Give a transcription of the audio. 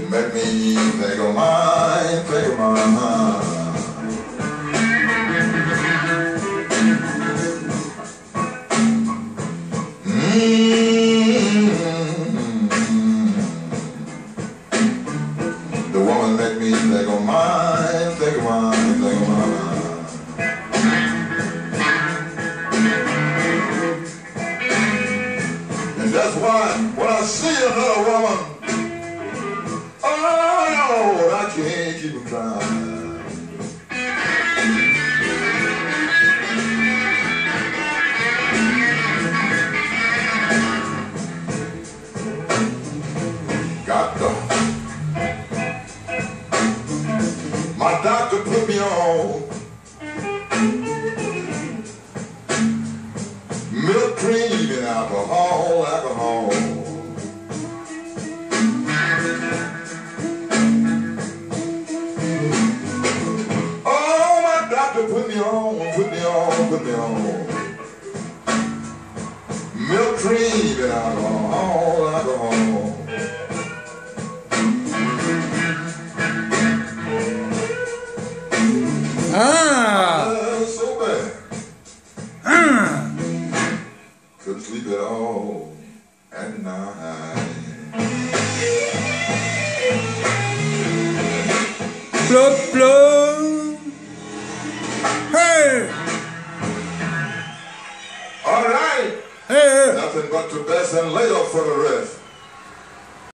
Make me think of mine, think of mine. The woman make me think of mine, think of mine, think of mine. And that's why when I see another woman, oh Lord, I can't keep from crying. My doctor put me on milk, cream, and alcohol. Oh, my doctor put me on milk, cream, and alcohol. So bad. Couldn't sleep at all at night. Plug, plug. Hey. All right. Hey. Nothing but the best and lay up for the rest.